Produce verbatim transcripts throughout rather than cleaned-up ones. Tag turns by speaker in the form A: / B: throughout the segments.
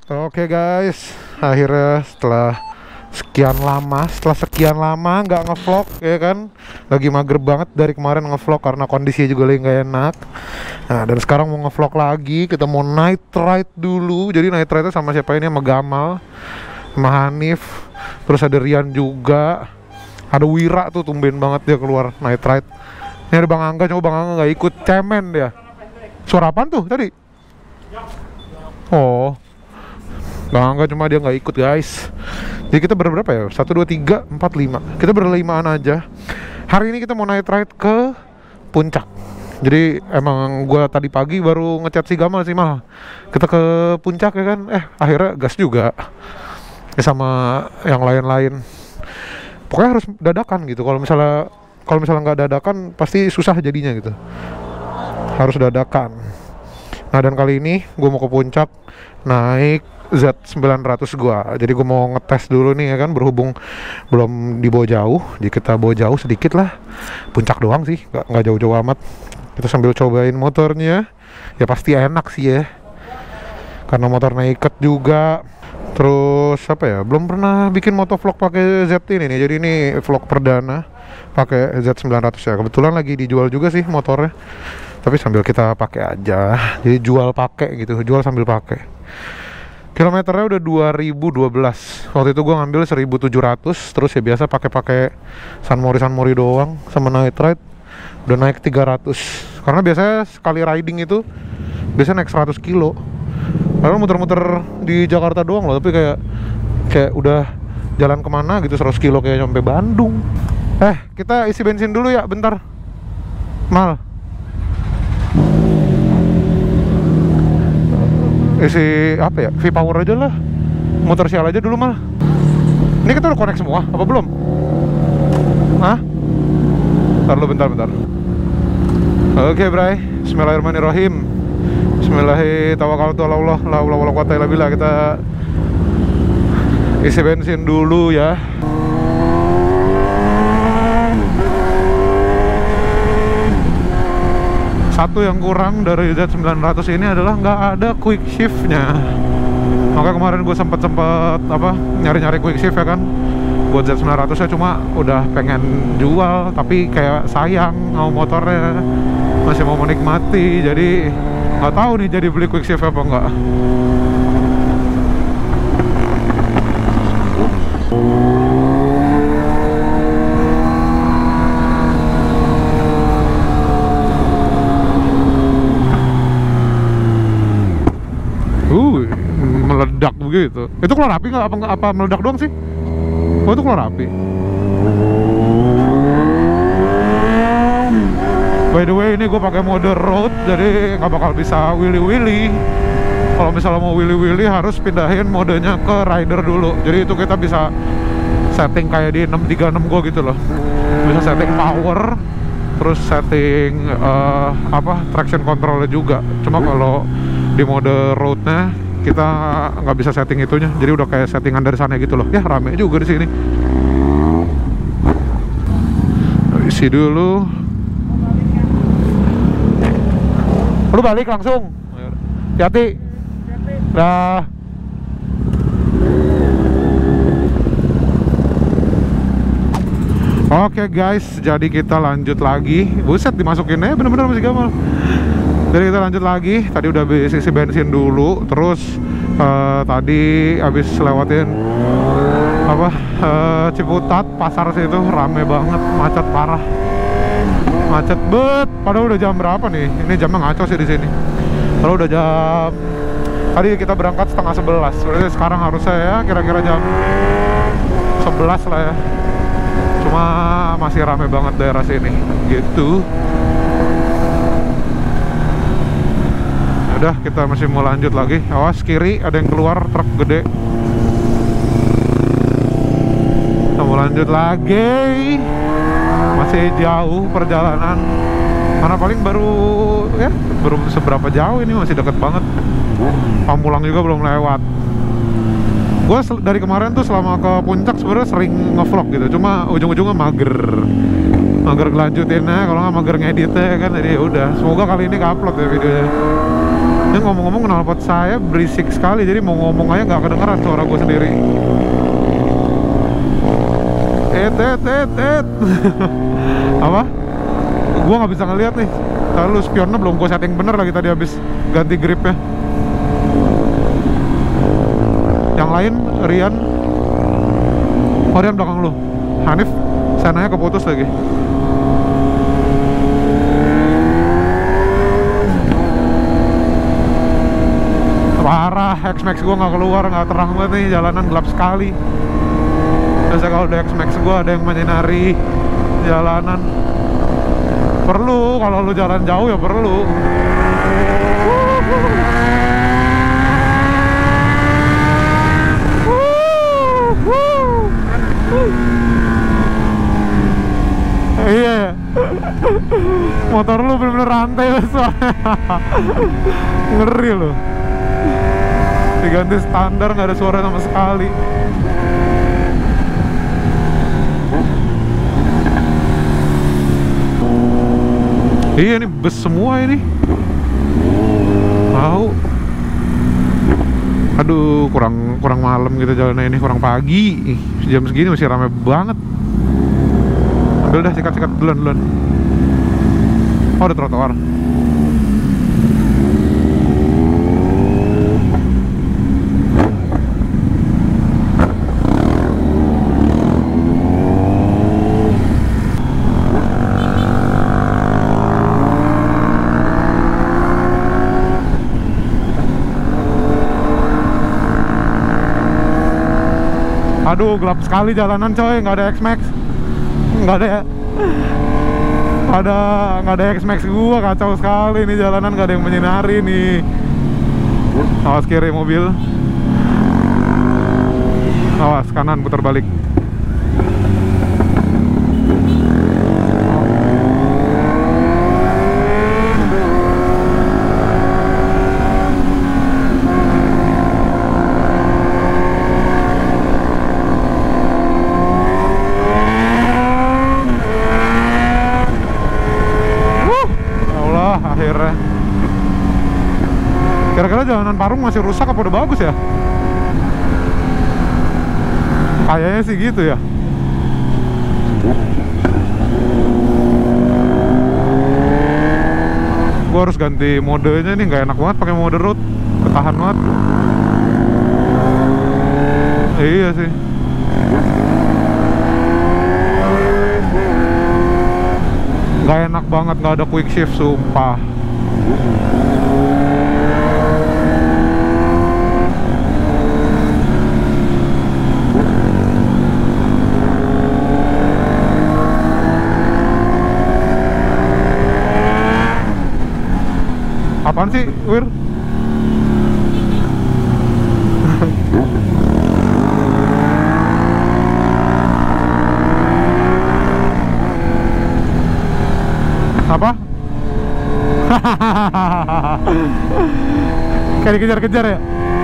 A: Oke guys, akhirnya setelah sekian lama, setelah sekian lama nggak ngevlog ya kan, lagi mager banget dari kemarin ngevlog karena kondisi juga lagi nggak enak. Nah dan sekarang mau ngevlog lagi, kita mau night ride dulu. Jadi night ride sama siapa ini? Sama Gamal, sama Hanif, terus ada Rian juga, ada Wira tuh tumben banget dia keluar night ride. Ini ada Bang Angga, coba Bang Angga nggak ikut, cemen dia. Suara apaan tuh tadi? Oh, Bang Angga cuma dia nggak ikut guys. Jadi kita berberapa ya? satu, dua, tiga, empat, lima. Kita berlimaan aja. Hari ini kita mau night ride ke puncak. Jadi emang gue tadi pagi baru ngechat si Gamal sih Mal, kita ke puncak ya kan. Eh akhirnya gas juga ya, sama yang lain-lain. Pokoknya harus dadakan gitu. Kalau misalnya kalau misalnya nggak dadakan pasti susah jadinya gitu. Harus dadakan. Nah dan kali ini gue mau ke puncak naik Z sembilan ratus gua. Jadi gue mau ngetes dulu nih ya kan, berhubung belum dibawa jauh, jadi kita bawa jauh sedikit lah. Puncak doang sih, nggak nggak jauh-jauh amat. Kita sambil cobain motornya. Ya pasti enak sih ya, karena motornya iket juga. Terus apa ya, belum pernah bikin motovlog pakai Z ini nih. Jadi ini vlog perdana pakai Z sembilan ratus ya. Kebetulan lagi dijual juga sih motornya, tapi sambil kita pakai aja. Jadi jual pakai gitu, jual sambil pakai. Kilometernya udah dua ribu dua belas. Waktu itu gua ngambil seribu tujuh ratus. Terus ya biasa pakai-pakai Sunmori Sunmori doang sama night ride udah naik tiga ratus. Karena biasanya sekali riding itu biasanya naik seratus kilo. Lalu muter-muter di Jakarta doang loh, tapi kayak kayak udah jalan kemana gitu seratus kilo, kayak sampai Bandung. Eh, kita isi bensin dulu ya bentar. Mal, isi apa ya, V-Power aja lah, motor sial aja dulu Mal. Ini kita udah connect semua, apa belum? Hah? Bentar lu, bentar, bentar. Oke bray, bismillahirrahmanirrahim. Bismillahirrahmanirrahim. La haula wala quwata illa billah. Kita isi bensin dulu ya. Satu yang kurang dari Z sembilan ratus ini adalah nggak ada quick shiftnya. Maka kemarin gue sempet-sempet apa nyari-nyari quick shift ya kan buat Z sembilan ratus ya, cuma udah pengen jual tapi kayak sayang mau motornya, masih mau menikmati. Jadi nggak tahu nih jadi beli quick shift apa enggak. Uh, meledak begitu. Itu keluar api nggak? Apa, apa meledak doang sih? Oh itu keluar api. By the way, ini gue pakai mode road, jadi nggak bakal bisa willy-willy. Kalau misalnya mau willy-willy harus pindahin modenya ke rider dulu. Jadi itu kita bisa setting kayak di enam tiga enam gue gitu loh. Bisa setting power, terus setting uh, apa traction controlnya juga. Cuma kalau di mode roadnya kita nggak bisa setting itunya, jadi udah kayak settingan dari sana gitu loh. Ya rame juga di sini. Isi dulu. Lu balik langsung. Hati-hati. Dah. Oke guys, jadi kita lanjut lagi. Buset dimasukinnya bener-bener masih gampang. Jadi kita lanjut lagi. Tadi udah habis isi bensin dulu. Terus uh, tadi habis lewatin apa uh, Ciputat, pasar situ rame banget, macet parah, macet bet. Padahal udah jam berapa nih? Ini jamnya ngaco sih di sini. Padahal udah jam, tadi kita berangkat setengah sebelas. Berarti sekarang harusnya ya kira-kira jam sebelas lah ya. Cuma masih rame banget daerah sini gitu. Udah, kita masih mau lanjut lagi. Awas kiri ada yang keluar, truk gede. Kita mau lanjut lagi. Masih jauh perjalanan. Mana paling baru ya baru seberapa jauh ini, masih deket banget. Pamulang juga belum lewat. Gue dari kemarin tuh selama ke puncak sebenarnya sering ngevlog gitu, cuma ujung-ujungnya mager. Mager ngelanjutinnya, kalau nggak mager ngeditnya kan. Jadi udah, semoga kali ini ke-upload ya videonya. Ini ngomong-ngomong knalpot saya berisik sekali, jadi mau ngomong aja nggak kedengeran suara gue sendiri. Et, et, et, et. Apa? Gue nggak bisa ngeliat nih. Lalu spionnya belum gue setting bener lagi tadi habis ganti gripnya. Yang lain, Rian. Oh, Rian belakang lu. Hanif, sananya keputus lagi. Parah, X-Max gue nggak keluar, nggak terang banget nih, jalanan gelap sekali. Biasa kalau ada X-Max gue ada yang menyinari jalanan. Perlu, kalau lu jalan jauh ya perlu. Iya, motor lu bener-bener rantai soalnya. Ngeri lu. Diganti standar nggak ada suara sama sekali. Iya, ini bus semua ini. Tahu. Aduh, kurang kurang malam gitu jalannya ini, kurang pagi. Jam segini masih ramai banget. Ambil dah, sikat-sikat duluan duluan. Oh, ada trotoar. Aduh, gelap sekali jalanan coy, nggak ada X-Max. Nggak ada ya. Ada, nggak ada X-Max gua, kacau sekali nih jalanan, nggak ada yang menyinari nih. Awas kiri mobil. Awas kanan, putar balik. Kira-kira jalanan Parung masih rusak apa udah bagus ya? Kayaknya sih gitu ya. Gue harus ganti modenya nih, nggak enak banget pakai mode road, ketahan banget. Iya sih. Nggak enak banget, nggak ada quick shift, sumpah. Apaan sih, Wir? Apa? Kayak dikejar-kejar ya?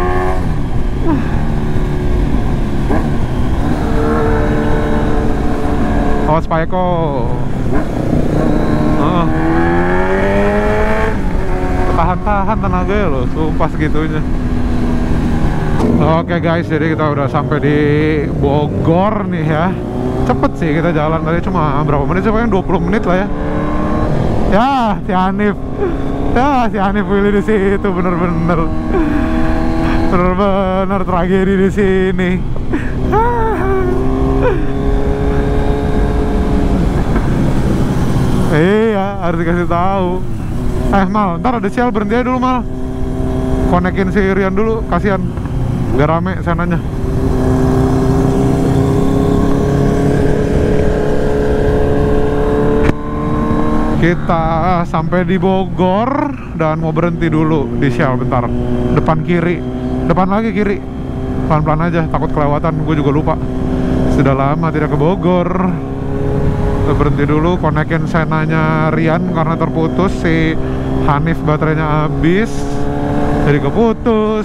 A: Awas Pak Eko. uh. Tahan-tahan tenaga ya loh, sumpah segitunya. Oke guys, jadi kita udah sampai di Bogor nih ya. Cepet sih kita jalan tadi, cuma berapa menit sih, paling dua puluh menit lah ya. Ya, si Hanif. Ya, si Hanif pilih di situ, bener-bener. Bener-bener tragedi di sini. Iya, harus dikasih tahu. Eh Mal, ntar ada sial, berhenti aja dulu Mal. Konekin si Rian dulu, kasihan. Biar rame sananya. Kita sampai di Bogor dan mau berhenti dulu di Shell bentar. Depan kiri, depan lagi kiri. Pelan-pelan aja, takut kelewatan, gue juga lupa. Sudah lama tidak ke Bogor. Kita berhenti dulu, konekin senanya Rian karena terputus. Si Hanif baterainya habis, jadi keputus.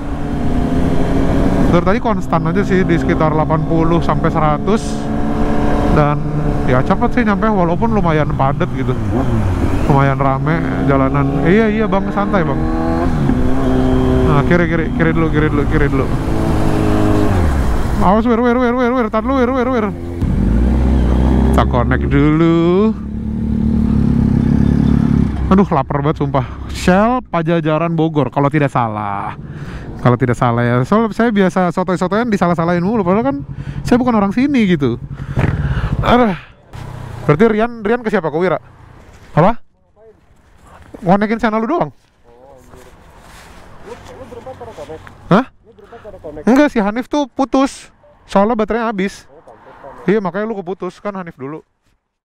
A: Dari tadi konstan aja sih di sekitar delapan puluh sampai seratus. Dan ya cepet sih nyampe, walaupun lumayan padat gitu, lumayan rame jalanan. Iya iya bang, santai bang. Nah, kiri kiri kiri dulu, kiri dulu, kiri dulu. Awas, wir, wir, wir, wir, wir, tar dulu, wir, wir, wir. Kita connect dulu. Aduh, lapar banget sumpah. Shell Pajajaran Bogor kalau tidak salah. Kalau tidak salah ya. Soalnya saya biasa sotoy-sotoyan disalah-salahin mulu, padahal kan saya bukan orang sini gitu. Aduh. Berarti Rian Rian ke siapa? Ke Wira? Apa? Ngonekin channel lu doang. Hah? Enggak, si Hanif tuh putus. Soalnya baterainya habis. Iya, makanya lu keputus kan Hanif dulu.